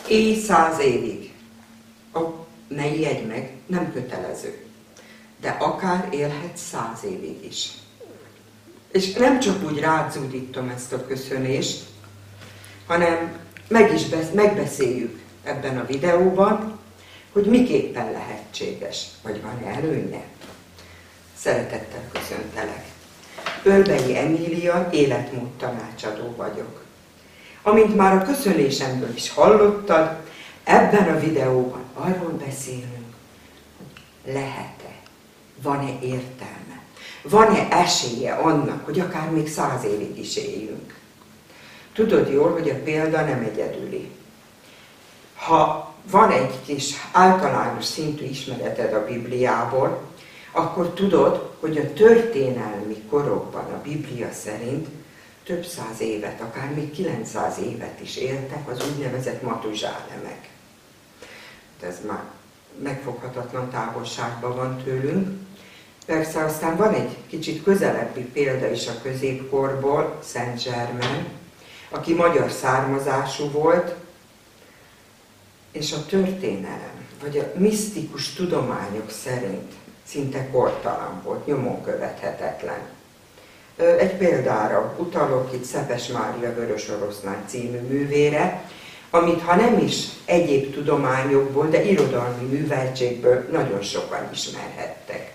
Élj 100 évig. Ne ijedj meg, nem kötelező. De akár élhetsz 100 évig is. És nem csak úgy rázúdítom ezt a köszönést, hanem megbeszéljük ebben a videóban, hogy miképpen lehetséges, vagy van-e előnye. Szeretettel köszöntelek. Ölbei Emília, életmód tanácsadó vagyok. Amint már a köszönésemből is hallottad, ebben a videóban arról beszélünk, hogy lehet-e, van-e értelme, van-e esélye annak, hogy akár még 100 évig is éljünk. Tudod jól, hogy a példa nem egyedüli. Ha van egy kis általános szintű ismereted a Bibliából, akkor tudod, hogy a történelmi korokban a Biblia szerint több 100 évet, akár még 900 évet is éltek az úgynevezett matuzsálemek. Ez már megfoghatatlan távolságban van tőlünk. Persze aztán van egy kicsit közelebbi példa is a középkorból, Szent Zsermen, aki magyar származású volt, és a történelem, vagy a misztikus tudományok szerint szinte kortalan volt, nyomon követhetetlen. Egy példára utalok itt Szepes Mária Vörösoroszlány című művére, amit ha nem is egyéb tudományokból, de irodalmi műveltségből nagyon sokan ismerhettek.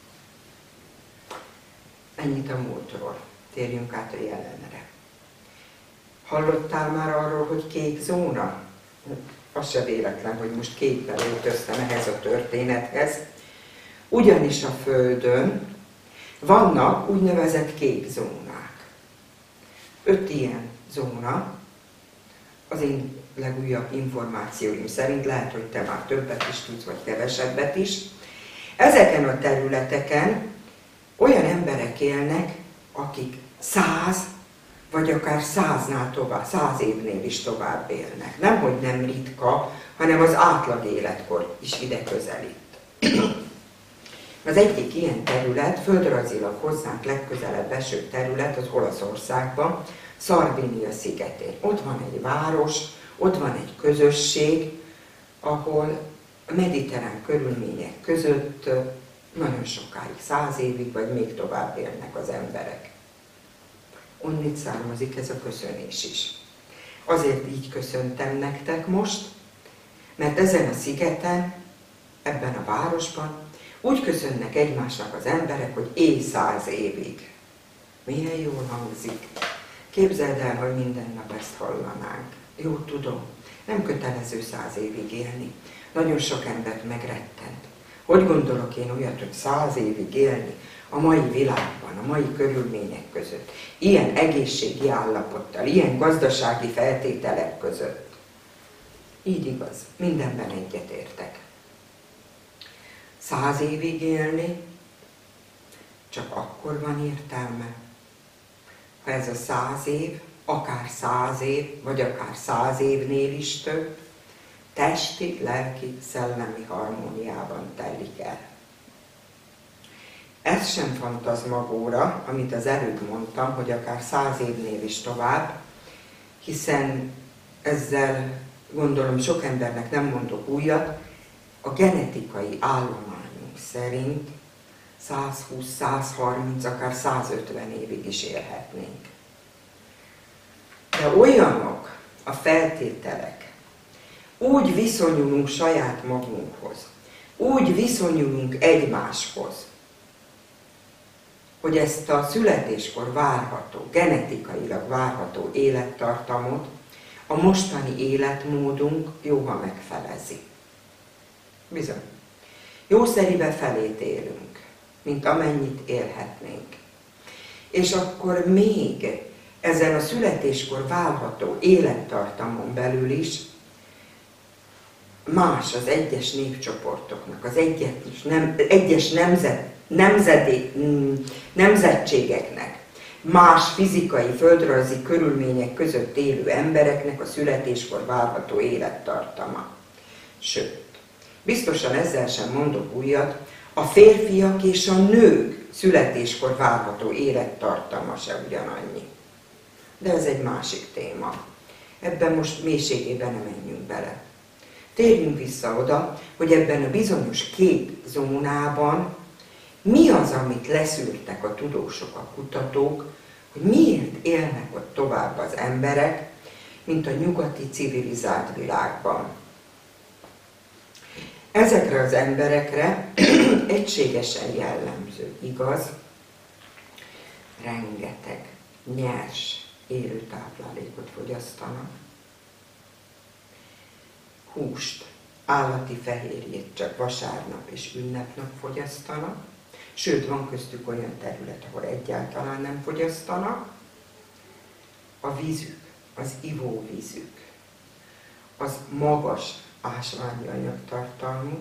Ennyit a múltról. Térjünk át a jelenre. Hallottál már arról, hogy kék zóna? Az se véletlen, hogy most kékbe öltöztem ehhez a történethez. Ugyanis a Földön vannak úgynevezett kék zónák. 5 ilyen zóna, az én legújabb információim szerint, lehet, hogy te már többet is tudsz, vagy kevesebbet is. Ezeken a területeken olyan emberek élnek, akik 100 vagy akár 100-nál tovább, 100 évnél is tovább élnek. Nemhogy nem ritka, hanem az átlag életkor is ide közelít. Az egyik ilyen terület, földrajzilag hozzánk legközelebb eső terület az Olaszországban, Szardinia szigetén. Ott van egy város, ott van egy közösség, ahol mediterrán körülmények között nagyon sokáig, 100 évig vagy még tovább élnek az emberek. Onnit származik ez a köszönés is. Azért így köszöntem nektek most, mert ezen a szigeten, ebben a városban úgy köszönnek egymásnak az emberek, hogy élj 100 évig. Milyen jól hangzik. Képzeld el, hogy minden nap ezt hallanánk. Jó, tudom, nem kötelező 100 évig élni. Nagyon sok embert megrettent. Hogy gondolok én olyat, hogy 100 évig élni a mai világban, a mai körülmények között, ilyen egészségi állapottal, ilyen gazdasági feltételek között? Így igaz, mindenben egyetértek. 100 évig élni csak akkor van értelme, ha ez a 100 év, akár 100 év, vagy akár 100 évnél is több, testi, lelki, szellemi harmóniában telik el. Ez sem fantazmagóra, amit az előbb mondtam, hogy akár 100 évnél is tovább, hiszen ezzel gondolom sok embernek nem mondok újat, a genetikai állományunk szerint 120, 130, akár 150 évig is élhetnénk. De olyanok a feltételek, úgy viszonyulunk saját magunkhoz, úgy viszonyulunk egymáshoz, hogy ezt a születéskor várható, genetikailag várható élettartamot a mostani életmódunk jóha megfelezi. Bizony. Jószeribe felét élünk, mint amennyit élhetnénk. És akkor még ezen a születéskor várható élettartamon belül is más az egyes népcsoportoknak, az egyes nemzetségeknek, más fizikai, földrajzi körülmények között élő embereknek a születéskor várható élettartama. Sőt, biztosan ezzel sem mondok újat, a férfiak és a nők születéskor várható élettartama se ugyanannyi. De ez egy másik téma. ebben most mélységében nem menjünk bele. Térjünk vissza oda, hogy ebben a bizonyos két zónában mi az, amit leszűrtek a tudósok, a kutatók, hogy miért élnek ott tovább az emberek, mint a nyugati civilizált világban. Ezekre az emberekre egységesen jellemző, igaz, rengeteg nyers élő táplálékot fogyasztanak, húst, állati fehérjét csak vasárnap és ünnepnap fogyasztanak, sőt, van köztük olyan terület, ahol egyáltalán nem fogyasztanak. A vízük, az ivóvízük, az magas ásványi anyagtartalmú,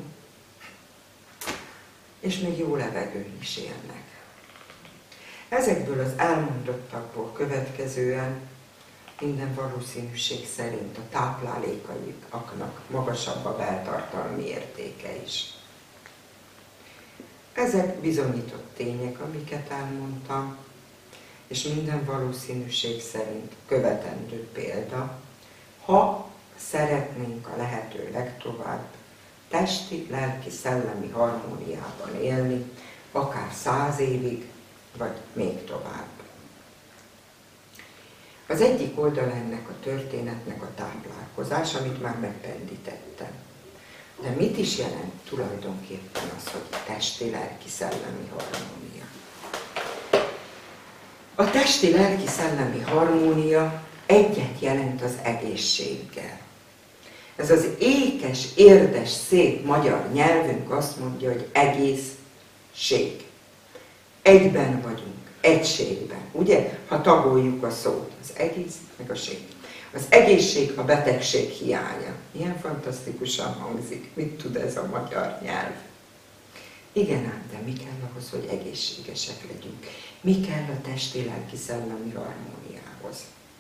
és még jó levegőn is élnek. Ezekből az elmondottakból következően minden valószínűség szerint a táplálékaiknak magasabb a beltartalmi értéke is. Ezek bizonyított tények, amiket elmondtam, és minden valószínűség szerint követendő példa, ha szeretnénk a lehető legtovább testi, lelki, szellemi harmóniában élni, akár 100 évig, vagy még tovább. Az egyik oldala ennek a történetnek a táplálkozás, amit már megpendítettem. De mit is jelent tulajdonképpen az, hogy testi, lelki, szellemi harmónia? A testi, lelki, szellemi harmónia egyet jelent az egészséggel. Ez az ékes, érdes, szép magyar nyelvünk azt mondja, hogy egészség. Egyben vagyunk, egységben, ugye? Ha tagoljuk a szót, az egész meg a ség. Az egészség a betegség hiánya. Milyen fantasztikusan hangzik. Mit tud ez a magyar nyelv? Igen ám, de mi kell ahhoz, hogy egészségesek legyünk? Mi kell a testi, lelki, szellemi harmóniához?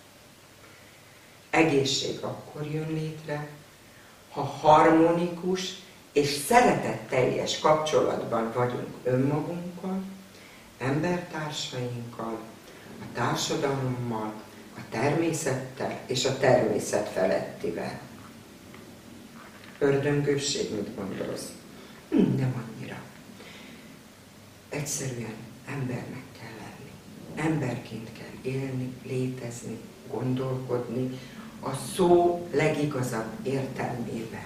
Egészség akkor jön létre, ha harmonikus és szeretetteljes kapcsolatban vagyunk önmagunkkal, embertársainkkal, a társadalommal, a természettel és a természet felettivel. Ördöngősség, mit gondolsz? Nem annyira. Egyszerűen embernek kell lenni. Emberként kell élni, létezni, gondolkodni, a szó legigazabb értelmében.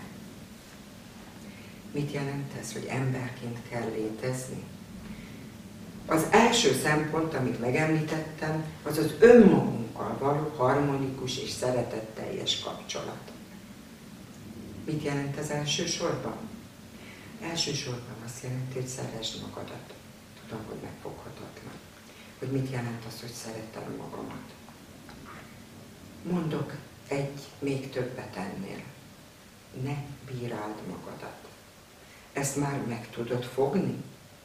Mit jelent ez, hogy emberként kell létezni? Az első szempont, amit megemlítettem, az az önmagunkkal való harmonikus és szeretetteljes kapcsolat. Mit jelent ez elsősorban? Elsősorban azt jelenti, hogy szeresd magadat. Tudom, hogy megfoghatatlan. Hogy mit jelent az, hogy szeretem magamat. Mondok még többet ennél. Ne bíráld magadat. Ezt már meg tudod fogni?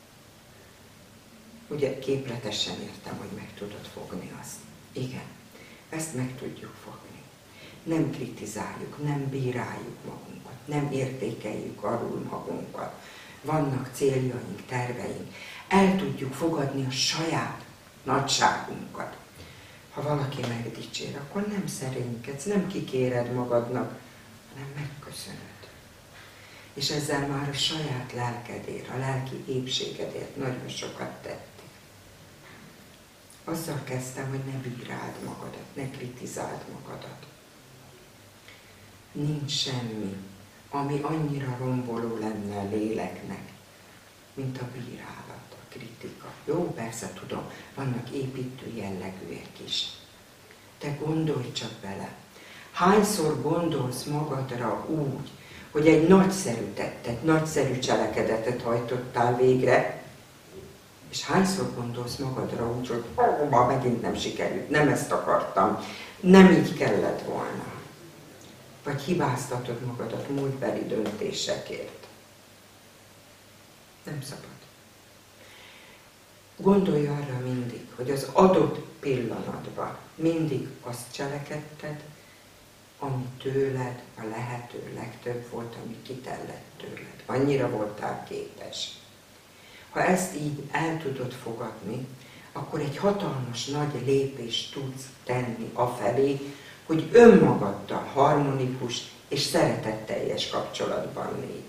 Ugye képletesen értem, hogy meg tudod fogni azt. Igen, ezt meg tudjuk fogni. Nem kritizáljuk, nem bíráljuk magunkat, nem értékeljük alul magunkat. Vannak céljaink, terveink. El tudjuk fogadni a saját nagyságunkat. Ha valaki megdicsér, akkor nem szerénykedsz, nem kikéred magadnak, hanem megköszönöd. És ezzel már a saját lelkedért, a lelki épségedért nagyon sokat tettél. Azzal kezdtem, hogy ne bíráld magadat, ne kritizáld magadat. Nincs semmi, ami annyira romboló lenne a léleknek, mint a bírálat, a kritika. Jó, persze tudom, vannak építő jellegűek is. Te gondolj csak bele. Hányszor gondolsz magadra úgy, hogy egy nagyszerű tettet, nagyszerű cselekedetet hajtottál végre, és hányszor gondolsz magadra úgy, hogy ma megint nem sikerült, nem ezt akartam, nem így kellett volna. Vagy hibáztatod magadat múltbeli döntésekért. Nem szabad. Gondolj arra mindig, hogy az adott pillanatban mindig azt cselekedted, ami tőled a lehető legtöbb volt, ami kitellett tőled. Annyira voltál képes. Ha ezt így el tudod fogadni, akkor egy hatalmas nagy lépést tudsz tenni afelé, hogy önmagaddal harmonikus és szeretetteljes kapcsolatban légy.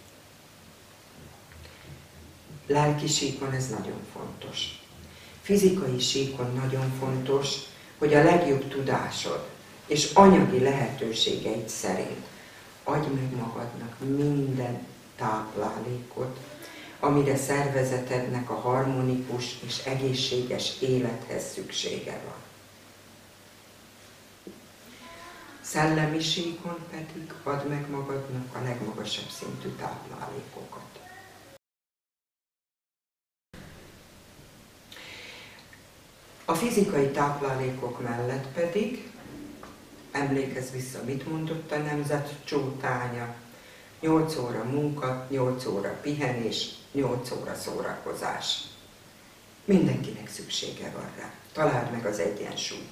Lelki síkon ez nagyon fontos. Fizikai síkon nagyon fontos, hogy a legjobb tudásod és anyagi lehetőségeid szerint adj meg magadnak minden táplálékot, amire szervezetednek a harmonikus és egészséges élethez szüksége van. Szellemi síkon pedig add meg magadnak a legmagasabb szintű táplálékokat. A fizikai táplálékok mellett pedig, emlékezz vissza, mit mondott a nemzet csótánya, 8 óra munka, 8 óra pihenés, 8 óra szórakozás. Mindenkinek szüksége van rá. Találd meg az egyensúlyt.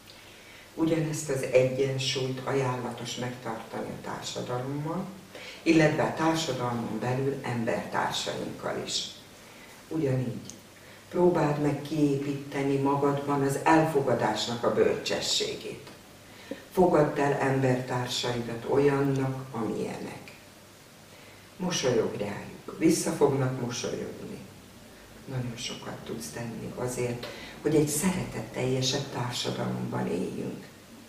Ugyanezt az egyensúlyt ajánlatos megtartani a társadalommal, illetve a társadalmon belül embertársainkkal is. Ugyanígy. Próbáld meg kiépíteni magadban az elfogadásnak a bölcsességét. Fogadd el embertársaidat olyannak, amilyenek. Mosolyogj rájuk, vissza fognak mosolyogni. Nagyon sokat tudsz tenni azért, hogy egy szeretetteljesebb társadalomban éljünk.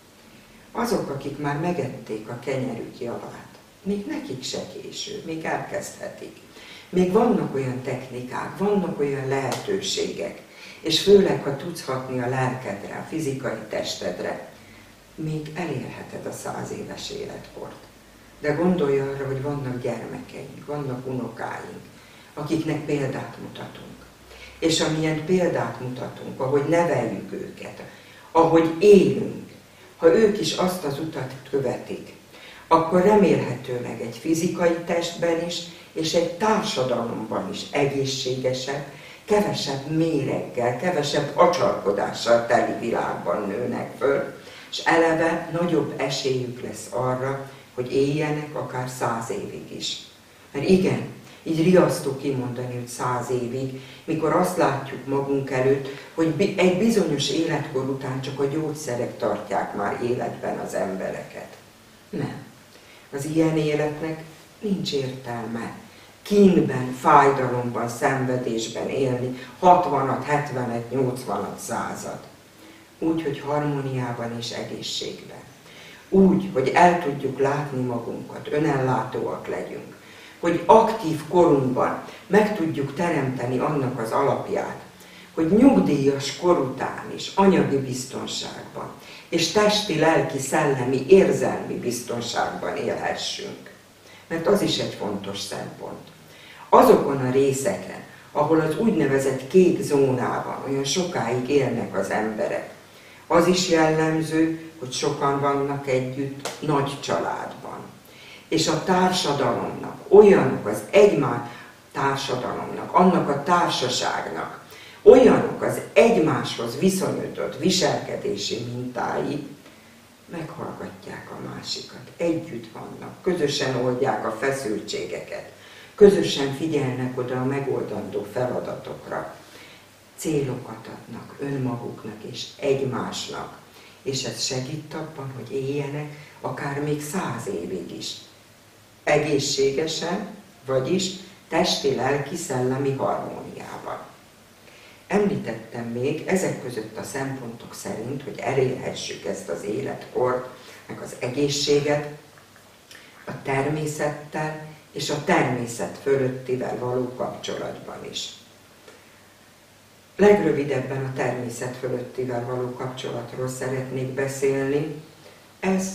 Azok, akik már megették a kenyerük javát, még nekik se késő, még elkezdhetik. Még vannak olyan technikák, vannak olyan lehetőségek, és főleg, ha tudsz hatni a lelkedre, a fizikai testedre, még elérheted a 100 éves életkort. De gondolj arra, hogy vannak gyermekeink, vannak unokáink, akiknek példát mutatunk. És amilyen példát mutatunk, ahogy neveljük őket, ahogy élünk, ha ők is azt az utat követik, akkor remélhetőleg egy fizikai testben is, és egy társadalomban is egészségesebb, kevesebb méreggel, kevesebb acsarkodással teli világban nőnek föl, és eleve nagyobb esélyük lesz arra, hogy éljenek akár 100 évig is. Mert igen, így riasztó kimondani, hogy 100 évig, mikor azt látjuk magunk előtt, hogy egy bizonyos életkor után csak a gyógyszerek tartják már életben az embereket. Nem. Az ilyen életnek nincs értelme kínben, fájdalomban, szenvedésben élni 60-at, 70-et, 80-at, 100-at. Úgy, hogy harmóniában és egészségben. Úgy, hogy el tudjuk látni magunkat, önellátóak legyünk. Hogy aktív korunkban meg tudjuk teremteni annak az alapját, hogy nyugdíjas kor után is anyagi biztonságban, és testi, lelki, szellemi, érzelmi biztonságban élhessünk. Mert az is egy fontos szempont. Azokon a részeken, ahol az úgynevezett kék zónában olyan sokáig élnek az emberek, az is jellemző, hogy sokan vannak együtt nagy családban. És a társadalomnak, olyanok az egymás társadalomnak, annak a társaságnak, olyanok az egymáshoz viszonyított viselkedési mintái, meghallgatják a másikat, együtt vannak, közösen oldják a feszültségeket, közösen figyelnek oda a megoldandó feladatokra, célokat adnak önmaguknak és egymásnak, és ez segít abban, hogy éljenek akár még 100 évig is. Egészségesen, vagyis testi, lelki, szellemi harmóniában. Említettem még ezek között a szempontok szerint, hogy elérhessük ezt az életkort, meg az egészséget, a természettel és a természet fölöttivel való kapcsolatban is. Legrövidebben a természet fölöttivel való kapcsolatról szeretnék beszélni. Ez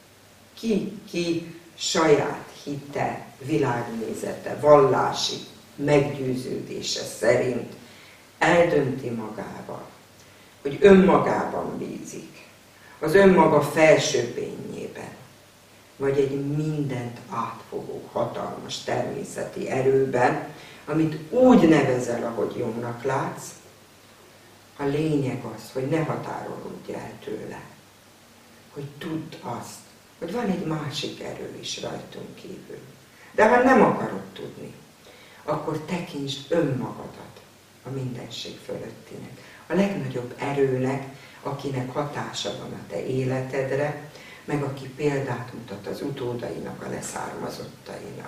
ki saját hite, világnézete, vallási meggyőződése szerint eldönti magával, hogy önmagában bízik, az önmaga felsőbbényében, vagy egy mindent átfogó, hatalmas természeti erőben, amit úgy nevezel, ahogy jónak látsz, a lényeg az, hogy ne határolódj el tőle, hogy tudd azt, hogy van egy másik erő is rajtunk kívül. De ha nem akarod tudni, akkor tekintsd önmagadat a mindenség fölöttinek, a legnagyobb erőnek, akinek hatása van a te életedre, meg aki példát mutat az utódainak, a leszármazottainak.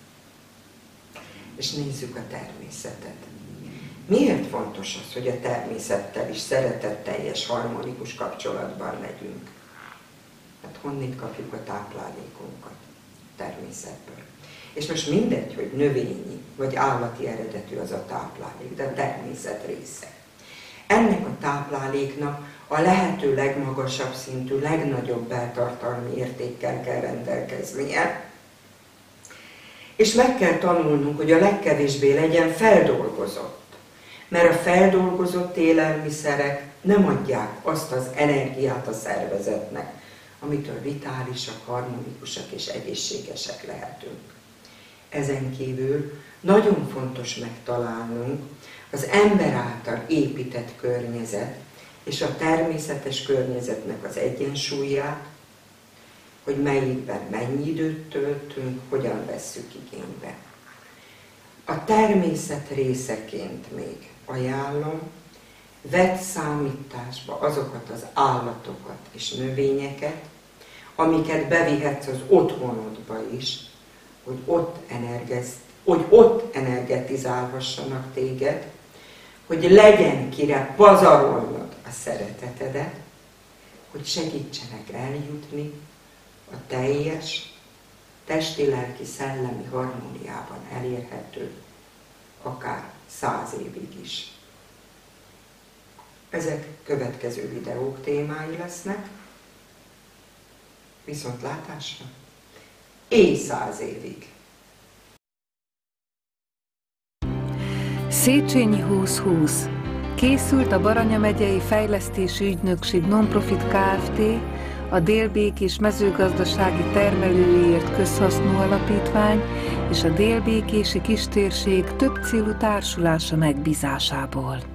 És nézzük a természetet. Miért fontos az, hogy a természettel is szeretetteljes, harmonikus kapcsolatban legyünk? Hát honnét kapjuk a táplálékunkat? Természetből. És most mindegy, hogy növényi vagy állati eredetű az a táplálék, de a természet része. Ennek a tápláléknak a lehető legmagasabb szintű, legnagyobb beltartalmi értékkel kell rendelkeznie, és meg kell tanulnunk, hogy a legkevésbé legyen feldolgozott. Mert a feldolgozott élelmiszerek nem adják azt az energiát a szervezetnek, amitől vitálisak, harmonikusak és egészségesek lehetünk. Ezen kívül nagyon fontos megtalálnunk az ember által épített környezet és a természetes környezetnek az egyensúlyát, hogy melyikben mennyi időt töltünk, hogyan vesszük igénybe. A természet részeként még ajánlom, vedd számításba azokat az állatokat és növényeket, amiket bevihetsz az otthonodba is, hogy ott energetizálhassanak téged, hogy legyen kire pazarolnod a szeretetedet, hogy segítsenek eljutni a teljes, testi, lelki, szellemi harmóniában elérhető, akár 100 évig is. Ezek következő videók témái lesznek. Viszontlátásra! Élj 100 évig! Széchenyi 2020. Készült a Baranya megyei Fejlesztési Ügynökség Nonprofit Kft., a Dél-Békés Mezőgazdasági Termelőiért Közhasznú Alapítvány és a Dél-Békési Kistérség többcélú társulása megbízásából.